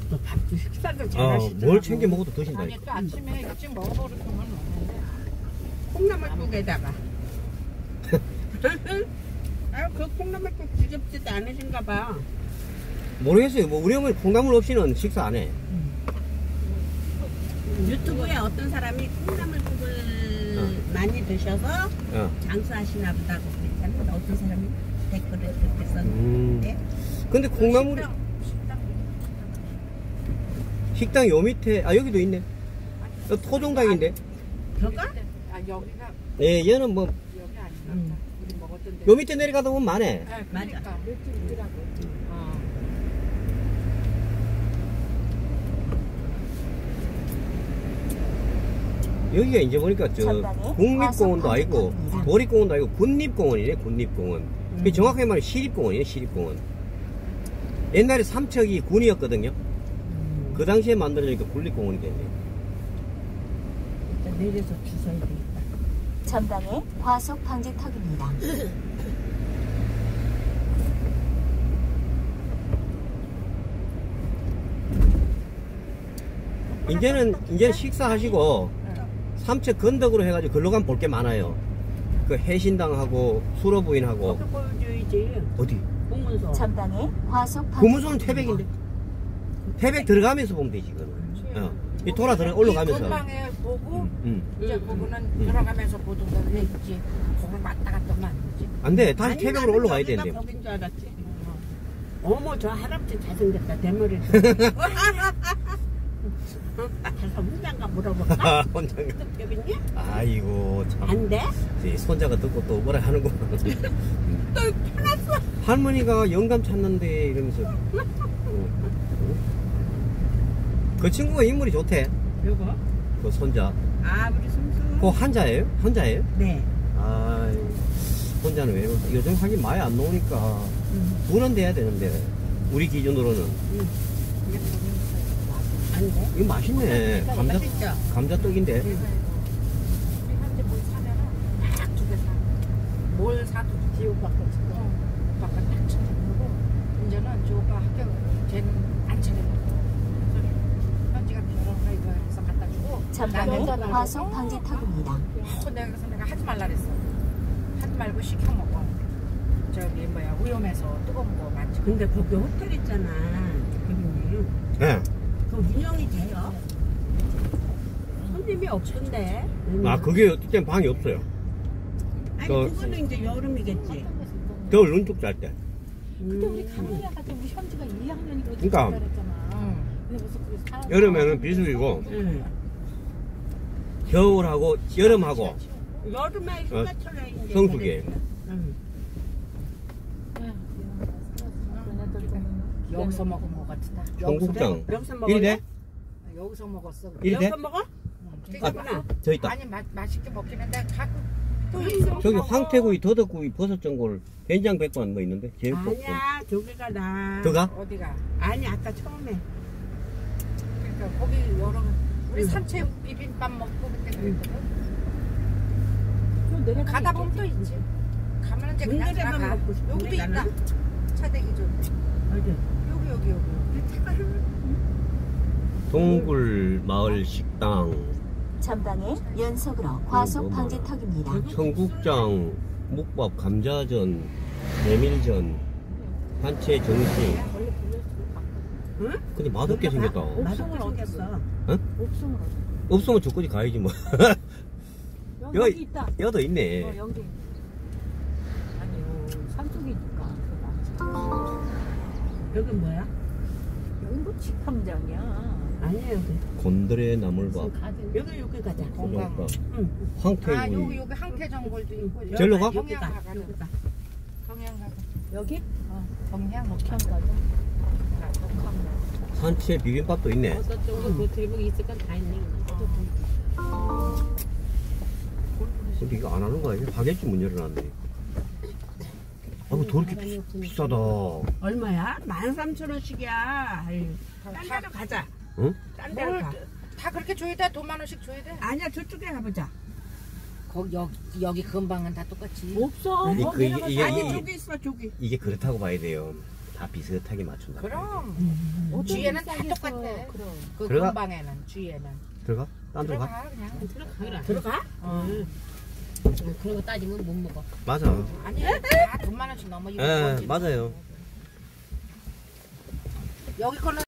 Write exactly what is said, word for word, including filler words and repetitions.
또 밥도 식사도 잘 어, 하시더라고. 뭘 챙겨 먹어도 드신다. 아니 또 아침에 일찍 먹어버리면 없는데. 콩나물국에다가. 아, 그 콩나물국 지겹지도 않으신가 봐. 모르겠어요. 뭐 우리 어머니 콩나물 없이는 식사 안 해. 유튜브에 어떤 사람이 콩나물국을 어. 많이 드셔서 어. 장수하시나 보다고 그랬잖아. 어떤 사람이 댓글을 그렇게 썼는데. 음. 근데 콩나물이 식당, 식당, 식당 요 밑에 아 여기도 있네. 여 토종닭인데. 저가? 아 여기가 예, 얘는 뭐 요 여기 아닌가? 음. 우리 먹었던 데. 밑에 내려가다 보면 많네. 네, 맞아. 그러니까 몇집이라고. 어. 여기가 이제 보니까 저 국립공원도 아니고 도립공원도 아니고 군립공원이네. 군립공원. 음. 정확하게 말하면 시립공원이네. 시립공원. 옛날에 삼척이 군이었거든요. 음. 그 당시에 만들어지니까 군립공원이 됐네. 일단 내려서 주셔야 되겠다. 전방에 과속 방지턱입니다. 이제는 이제 식사하시고 삼척 건덕으로 해가지고 글로 가면 볼 게 많아요. 그 해신당하고 수로부인하고 거기 보여줘야지. 어디? 공문서. 전방에 과속 구문소는 방지턱입니다. 태백인데. 태백 들어가면서 보면 되지 그거는. 어. 이 돌아 들어 올라가면서. 이 근방에 보고 응. 이제 음, 그거는 음. 들어가면서 보든가 했지. 거기 왔다 갔다 하면 안 되지. 안 돼. 다시 아니, 태백으로 나는 올라가야 여기가 되는데. 거긴 줄 알았지. 어머, 저 할아버지 잘생겼다. 대머리. 가서 혼자가 물어볼까? 혼자가. 여긴요? 아이고 참. 안 돼? 이 손자가 듣고 또 뭐라 하는구나. 또 편했어. 할머니가 영감 찾는데 이러면서. 어. 어? 그 친구가 인물이 좋대. 요거? 그 손자. 아, 우리 숨수. 그 한자예요? 한자예요? 네. 아, 혼자는 왜 이러지? 요즘 하긴 많이 안 나오니까 음. 분은 돼야 되는데 우리 기준으로는 음. 안 돼? 이거 맛있네. 감자 맛있죠? 감자떡인데. 한테 뭘 사면은 딱 두 개 사. 뭘 사도 지옥 바꿔 치고 바꿔 딱 쳐주고 이제는 저 오빠 학교 쟤는 안 차려먹고 현지가 결혼을 이거 해서 갖다 주고 전방에 나는 과속 방지턱입니다. 어, 내가 그래서 내가 하지 말라 그랬어. 하지 말고 시켜 먹어. 저기 뭐야 위험해서 뜨거운 거 많지. 근데 거기 호텔 있잖아. 거기는. 네. 그 운영이 돼요? 손님이 없던데. 아, 그게 어떨 땐 방이 없어요. 아니, 그- 그거는 이제 여름이겠지. 겨울 눈쪽 잘 때. 그때 우리 강원에 갔을 우리 현지가 이 학년이고 그러니까. 그랬잖아. 근데 무슨 그 사람 여름에는 비수기고 응. 겨울하고 여름하고 여름에 휴가철에 이제. 성수기에. 그랬지. 응. 여기서 먹은 거 같다. 청국장. 여기서 먹어. 이리 돼? 여기서 먹었어. 이리 돼? 여기서 먹어? 이거구나. 저 있다. 아니 마, 맛있게 먹긴 했는데 가끔 또 있어. 저기 황태구이, 더덕구이, 버섯전골, 된장 백반 뭐 있는데 제육볶음. 아니야, 저기가 나. 더가? 어디가? 아니, 아까 처음에. 그러니까 거기 여러 우리 응. 산채 비빔밥 먹고 그때 그랬거든. 그 내려가면 가다 보면 또 있겠지. 있지. 가면 이제 그냥 군대에만 들어가. 먹고 싶은데, 여기도 있다. 나는? 차대기 좀. 어디? 여기 여기 여기. 차가 동굴 마을 식당, 전방에 연속으로 과속 뭐, 뭐. 방지턱입니다. 청국장, 묵밥, 감자전, 메밀전, 한채 정식. 응? 근데 맛없게 생겼다. 맛없게 생겼어. 응? 옥수물 어디? 없으면 저까지 가야지 뭐. 여기, 여기- 여기 있다. 여도 어, 있네. 여기. 아니요, 산속이니까. 여기 뭐야? 여기 뭐 직함장이야. 아니야, 여기. 곤드레 나물밥, 가든. 여기, 여기 가자. 건강. 소정밥, 응. 아 황태구이. 여기 여기 항태전골도 있고. 절로 가? 여기가. 경양 가가는. 여기가. 경양 가가. 여기? 어, 경양 목향 가자. 산채 비빔밥도 있네. 어떤 쪽으로 그 들목이 있을 건 다 있네. 근데 이거 안 하는 거 아니야? 가게집 문 열어놨네. 아이고, 더 이렇게 비, 비싸다. 얼마야? 만 삼천 원씩이야. 딴 데로 가자. 응? 딴 데로 뭘 가. 다 그렇게 줘야 돼? 돈만 원씩 줘야 돼? 아니야, 저쪽에 가보자. 거기 여기 여기 근방은 다 똑같이. 없어. 이- 뭐 그, 이게, 내려가서 이게, 아니, 이게, 저기 있어, 저기. 이게 그렇다고 봐야 돼요. 다 비슷하게 맞춘다. 그럼 주위에는 다 똑같아. 그럼. 그 들어가? 근방에는 주위에는 들어가? 딴 데로 가? 들어가 그냥 들어가라. 들어가? 어. 응. 그런 거 따지면 못 먹어. 맞아. 아니 다 돈만 원씩 넘어 이거 예, 뭔지. 맞아요. 여기 거는